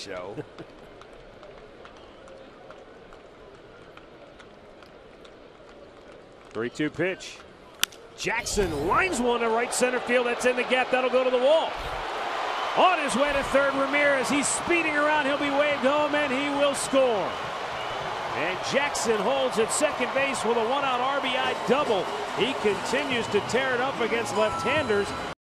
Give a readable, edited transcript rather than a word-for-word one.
show. 3-2 pitch. Jackson lines one to right center field. That's in the gap. That'll go to the wall. On his way to third, Ramirez. He's speeding around. He'll be waved home, and he will score. And Jackson holds at second base with a one-out RBI double. He continues to tear it up against left-handers.